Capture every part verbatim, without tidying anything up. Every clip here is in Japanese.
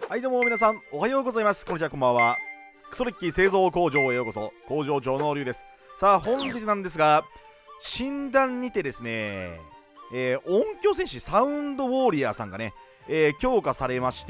はいどうも皆さんおはようございます。こんにちは、こんばんは。クソレッキ製造工場へようこそ。工場長の龍です。さあ本日なんですが、診断にてですね、えー、音響戦士サウンドウォーリアーさんがね、えー、強化されまして、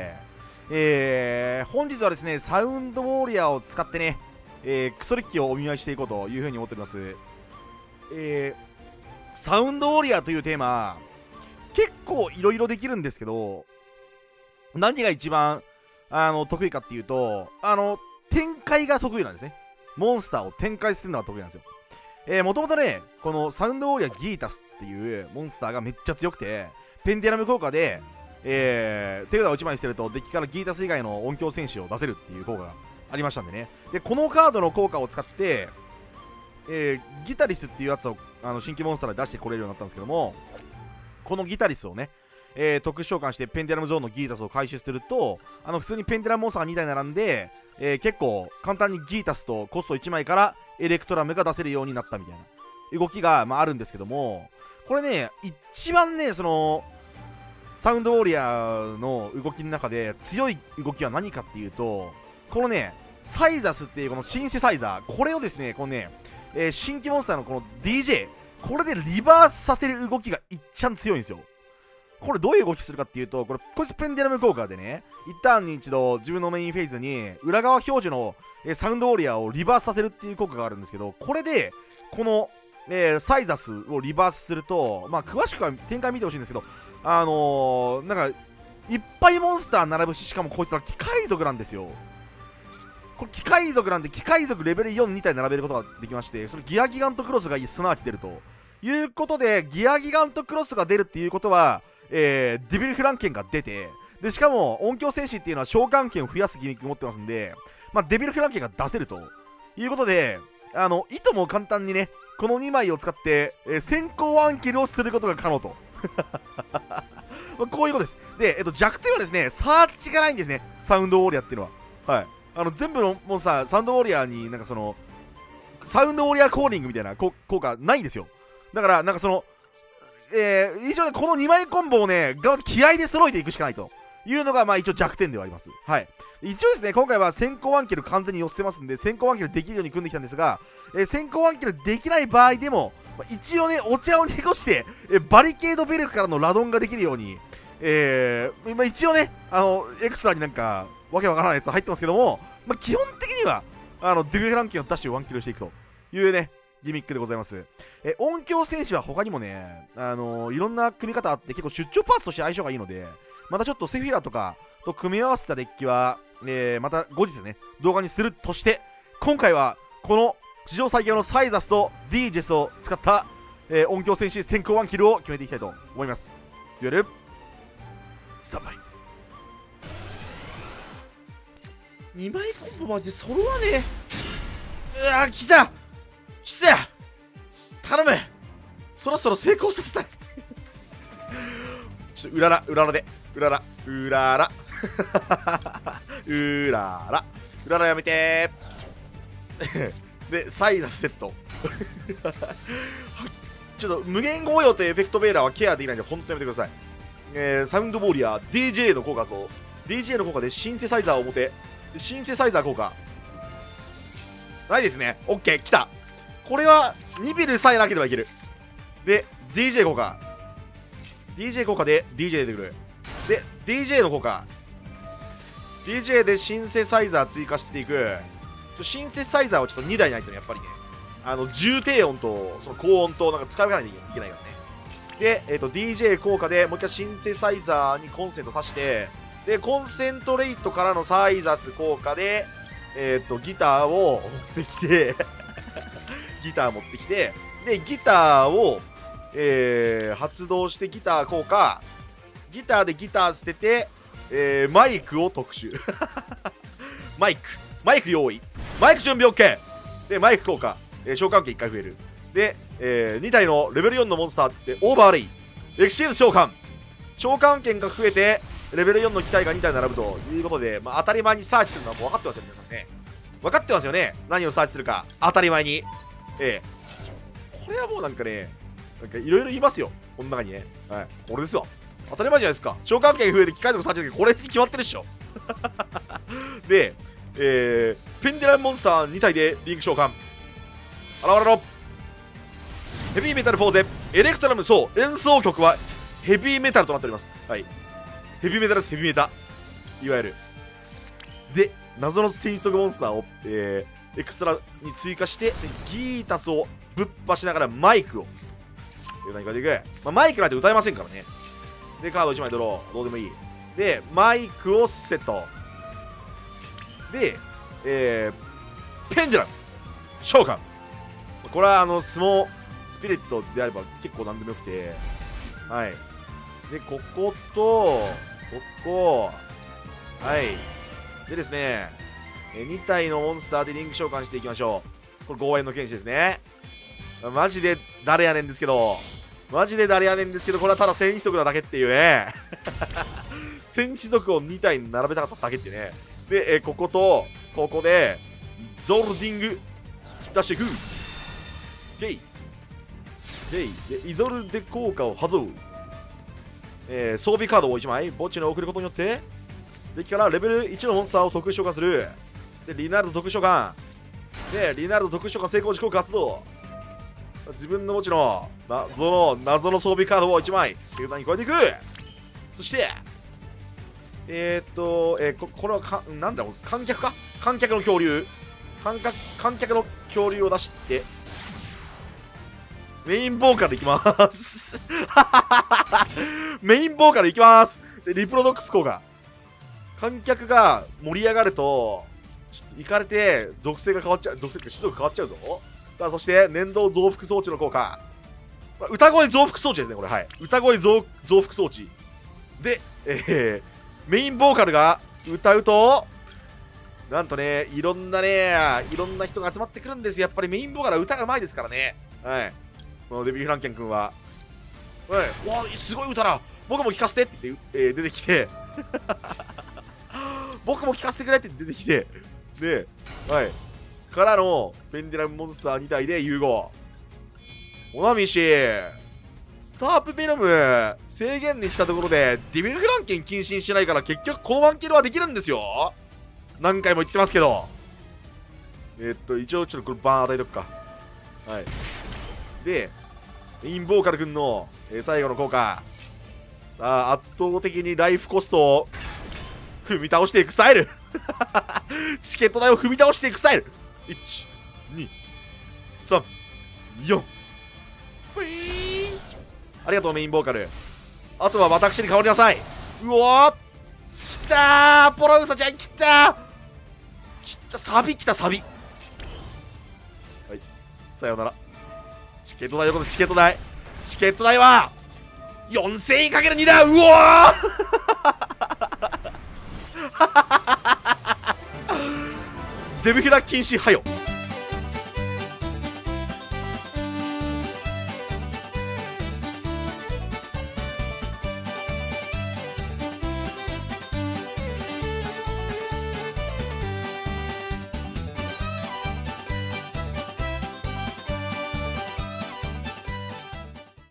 えー、本日はですねサウンドウォーリアーを使ってね、えー、クソレッキをお見舞いしていこうというふうに思っております。えー、サウンドウォーリアーというテーマ結構いろいろできるんですけど、何が一番あの得意かっていうと、あの展開が得意なんですね。モンスターを展開するのが得意なんですよ。えー、もともとね、このサウンドウォーリアーギータスっていうモンスターがめっちゃ強くて、ペンデラム効果で、えー、手札をいちまいしてるとデッキからギータス以外の音響戦士を出せるっていう効果がありましたんでね。で、このカードの効果を使って、えー、ギタリスっていうやつをあの新規モンスターで出してこれるようになったんですけども、このギタリスをね、えー、特殊召喚してペンデラムゾーンのギータスを回収すると、あの普通にペンデラムモンスターがにだい並んで、えー、結構簡単にギータスとコストいちまいからエレクトラムが出せるようになったみたいな動きが、まあ、あるんですけども、これね、一番ね、そのサウンドウォーリアーの動きの中で強い動きは何かっていうと、このね、サイザスっていうこのシンセサイザー、これをですね、このね、えー、新規モンスターのこの ディージェー、これでリバースさせる動きがいっちゃん強いんですよ。これどういう動きするかっていうと、これこいつペンデラム効果でね、一ターンに一度自分のメインフェーズに裏側表示の、えー、サウンドウォーリアーをリバースさせるっていう効果があるんですけど、これでこの、えー、サイザスをリバースすると、まあ詳しくは展開見てほしいんですけど、あのー、なんかいっぱいモンスター並ぶし、しかもこいつは機械族なんですよ。これ機械族なんで、機械族レベルよんに体並べることができまして、それギアギガントクロスがすなわち出るということで、ギアギガントクロスが出るっていうことは、えー、デビルフランケンが出て、でしかも音響戦士っていうのは召喚権を増やすギミック持ってますんで、まあ、デビルフランケンが出せるということで、あのいとも簡単にね、このにまいを使って、えー、先行ワンキルをすることが可能とこういうことです。で、えっと、弱点はですね、サーチがないんですね、サウンドウォーリアーっていうのは。はい、あの全部のモンスター、サウンドウォーリアーになんかそのサウンドウォーリアーコーリングみたいな効果ないんですよ。だからなんかそのえー、一応ね、このにまいコンボをね、気合で揃えていくしかないというのが、まあ一応弱点ではあります。はい。一応ですね、今回は先行ワンキル完全に寄せてますんで、先行ワンキルできるように組んできたんですが、えー、先行ワンキルできない場合でも、まあ、一応ね、お茶を濁して、えー、バリケードベルクからのラドンができるように、えー、まあ、一応ね、あの、エクストラになんか、わけわからないやつ入ってますけども、まあ、基本的には、あの、デビルフランケンをダッシュワンキルしていくというね、ギミックでございます。え音響戦士は他にもね、あのー、いろんな組み方あって結構出張パーツとして相性がいいので、またちょっとセフィラとかと組み合わせたデッキは、えー、また後日ね、動画にするとして、今回はこの史上最強のサイザスとディージェスを使った、えー、音響戦士先行ワンキルを決めていきたいと思います。デュエルスタンバイ。にまいコンボマジで揃わねえ。うわー、来た来た頼む、そろそろ成功させたいちょっとうららうららでうららうららうららうららやめてでサイザスセットちょっと無限豪陽とエフェクトベーラーはケアできないんで本当にやめてください。えー、サウンドウォーリアー ディージェー の効果と ディージェー の効果でシンセサイザーを持て、シンセサイザー効果ないですね。 OK 来た。これはにビルさえなければいける。で ディージェー 効果 ディージェー 効果で ディージェー 出てくる。で ディージェー の効果 ディージェー でシンセサイザー追加していく。ちょシンセサイザーをちょっとにだいないとね、やっぱりね、あの重低音とその高音となんか使い分けないといけないからね。で、えー、と ディージェー 効果でもう一回シンセサイザーにコンセント挿して、でコンセントレイトからのサイザス効果で、えー、とギターを持ってきてギター持ってきて、でギターを、えー、発動してギター効果、ギターでギター捨てて、えー、マイクを特殊マイクマイク用意、マイク準備 OK でマイク効果、えー、召喚権いっかい増える。で、えー、に体のレベルよんのモンスターってオーバーレイエクシーズ召喚、召喚権が増えてレベルよんの機体がに体並ぶということで、まあ、当たり前にサーチするのはもう分かってますよ、皆さんね。分かってますよね、何をサーチするか当たり前に。ええー、これはもうなんかね、なんかいろいろ言いますよ、この中にね。はい、これですよ、当たり前じゃないですか。召喚権増えて機械とかサーチだけど、これに決まってるっしょ。 で、えー、ペンデランモンスターに体でリンク召喚。現れろ。ヘビーメタルフォーゼエレクトラム。そう演奏曲はヘビーメタルとなっております。はい、ヘビーメタルです。ヘビーメタいわゆるで謎の戦速モンスターを、えー、エクストラに追加して、ギータスをぶっ破しながらマイクを何かでいく、まあ、マイクなんて歌えませんからね。でカードいちまいドロー、どうでもいい。でマイクをセットで、えー、ペンジュラム召喚。これはあの相撲スピリットであれば結構なんでもよくて、はい。でこことここ、はい。でですね、に体のモンスターでリンク召喚していきましょう。これごえんの剣士ですね。マジで誰やねんですけど、マジで誰やねんですけど、これはただ戦士族なだけっていうね。戦士族をに体に並べたかっただけっていうね。で、えこことここでゾルディング出していく。ゲイゲイでイゾルデ効果を外う。えー、装備カードをいちまい墓地に送ることによってデッキからレベルいちのモンスターを特殊召喚する。でリナルド特殊召喚でリナルド特殊召喚成功時効果発動。自分の墓地の謎の謎の装備カードをいちまい手札に加えていく。そしてえー、っと、えー、こ, これはかなんだろう、観客か観客の恐竜観客観客の恐竜を出してメインボーカルいきますメインボーカルいきます。でリプロドックス効果、観客が盛り上がるとちょっといかれて属性が変わっちゃう、属性が種族変わっちゃうぞ。さあそして粘土増幅装置の効果、歌声増幅装置ですねこれ。はい、歌声 増, 増幅装置で、えー、メインボーカルが歌うとなんとね、いろんなねいろんな人が集まってくるんですよ。やっぱりメインボーカルは歌がうまいですからね。はい、このデビー・フランケン君は、はい、わあすごい歌だ、僕も聴かせてって言って、えー、出てきて僕も聴かせてくれって出てきて、で、はい、からのペンデラムモンスターに体で融合。おなみしスタープベノム制限にしたところでデビルフランケン禁止にしないから、結局このワンキルはできるんですよ。何回も言ってますけど、えー、っと一応ちょっとこれバーン与えとくか。はい、でメインボーカル君の、えー、最後の効果、あ圧倒的にライフコストを踏み倒していくスタイルチケット代を踏み倒していくスタイル。いち、に、さん、よん。ありがとうメインボーカル。あとは私に変わりなさい。うわーきたー、ポロウサちゃんきたー、きた、サビきた、サビ。はい、さようなら。チケット代のことチケット代チケット代はよんせんえんかけるにだ。うわーデブヒラ禁止はよ。